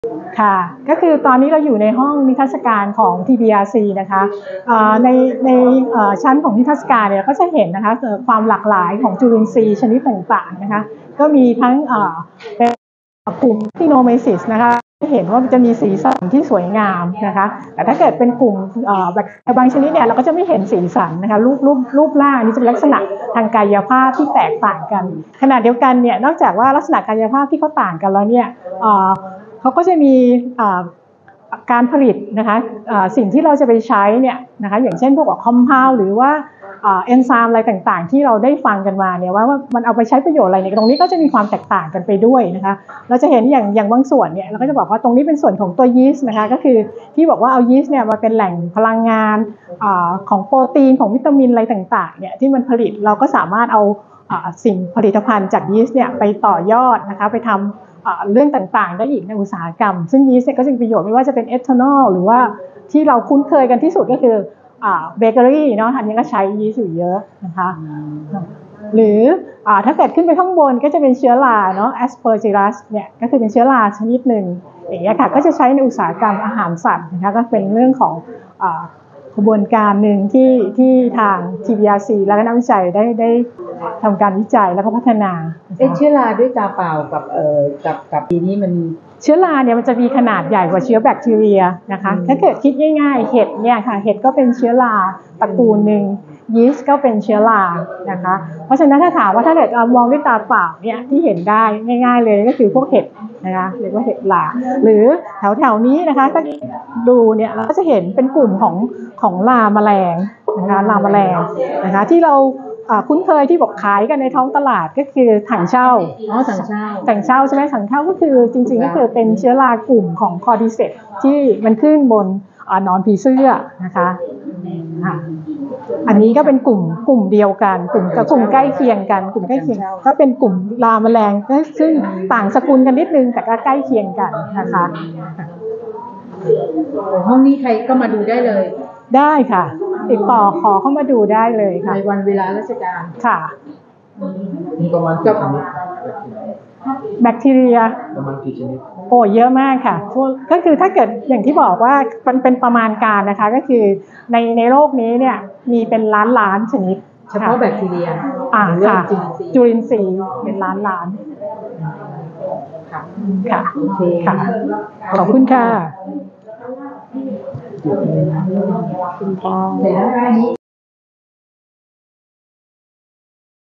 ค่ะก็คือตอนนี้เราอยู่ในห้องนิทรรศการของ TBRC นะคะในชั้นของนิทรรศการเนี่ยก็จะเห็นนะคะความหลากหลายของจุลินทรีย์ชนิดต่างๆนะคะก็มีทั้งเป็นกลุ่มที่โนเมซิสนะคะเห็นว่าจะมีสีสันที่สวยงามนะคะแต่ถ้าเกิดเป็นกลุ่มบางชนิดเนี่ยเราก็จะไม่เห็นสีสันนะคะรูปร่างนี้จะเป็นลักษณะทางกายภาพที่แตกต่างกันขณะเดียวกันเนี่ยนอกจากว่าลักษณะกายภาพที่เขาต่างกันแล้วเนี่ยเขาก็จะมีการผลิตนะคะสิ่งที่เราจะไปใช้เนี่ยนะคะอย่างเช่นพวกคอมเพลหรือว่าเอนไซม์อะไรต่างๆที่เราได้ฟังกันมาเนี่ยว่ามันเอาไปใช้ประโยชน์อะไรเนี่ยตรงนี้ก็จะมีความแตกต่างกันไปด้วยนะคะเราจะเห็นอย่างบางส่วนเนี่ยเราก็จะบอกว่าตรงนี้เป็นส่วนของตัวยีสต์นะคะก็คือที่บอกว่าเอายีสต์เนี่ยมาเป็นแหล่งพลังงานของโปรตีนของวิตามินอะไรต่างๆเนี่ยที่มันผลิตเราก็สามารถเอาสิ่งผลิตภัณฑ์จากยีสต์เนี่ยไปต่อยอดนะคะไปทำเรื่องต่างๆได้อีกในอุตสาหกรรมซึ่งยีสต์ก็จะมีประโยชน์ไม่ว่าจะเป็นเอทานอลหรือว่าที่เราคุ้นเคยกันที่สุดก็คือเบเกอรี่เนาะอันนี้ก็ใช้ยีสต์อยู่เยอะนะคะหรือถ้าเกิดขึ้นไปข้างบนก็จะเป็นเชื้อราเนาะ Aspergillus เนี่ยก็คือเป็นเชื้อราชนิดหนึ่งอย่างเงี้ยค่ะก็จะใช้ในอุตสาหกรรมอาหารสัตว์นะคะก็เป็นเรื่องของกระบวนการหนึ่งที่ทาง TBRC และนักวิจัยได้ทำการวิจัยแล้วก็พัฒนาเชื้อราด้วยตาเปล่ากับปีนี้มันเชื้อราเนี่ยมันจะมีขนาดใหญ่กว่าเชื้อแบคทีเรียนะคะถ้าเกิดคิดง่ายๆเห็ดเนี่ยค่ะเห็ดก็เป็นเชื้อราตระกูลหนึ่งยีสต์ก็เป็นเชื้อรานะคะเพราะฉะนั้นถ้าถามว่าถ้าเกิดมองด้วยตาเปล่าเนี่ยที่เห็นได้ง่ายๆเลยก็คือพวกเห็ดนะคะเรียกว่าเห็ดราหรือแถวๆนี้นะคะถ้าดูเนี่ยเราก็จะเห็นเป็นกลุ่มของราแมลงนะคะราแมลงนะคะที่เราคุ้นเคยที่บอกขายกันในท้องตลาดก็คือถังเช่าถังเช่าใช่ไหมถังเช่าก็คือจริงๆก็คือเป็นเชื้อรากลุ่มของคอร์ดิเซปที่มันขึ้นบนหนอนผีเสื้อนะคะอันนี้ก็เป็นกลุ่มเดียวกันกลุ่มใกล้เคียงกันกลุ่มใกล้เคียงก็เป็นกลุ่มราแมลงซึ่งต่างสกุลกันนิดนึงแต่ก็ใกล้เคียงกันนะคะห้องนี้ใครก็มาดูได้เลยได้ค่ะติดต่อขอเข้ามาดูได้เลยค่ะในวันเวลาราชการค่ะมีประมาณกี่ชนิดแบคทีเรียประมาณกี่ชนิดโอ้เยอะมากค่ะก็คือถ้าเกิดอย่างที่บอกว่ามันเป็นประมาณการนะคะก็คือในโลกนี้เนี่ยมีเป็นล้านชนิดเฉพาะแบคทีเรียค่ะจุลินทรีย์เป็นล้านค่ะค่ะขอบคุณค่ะ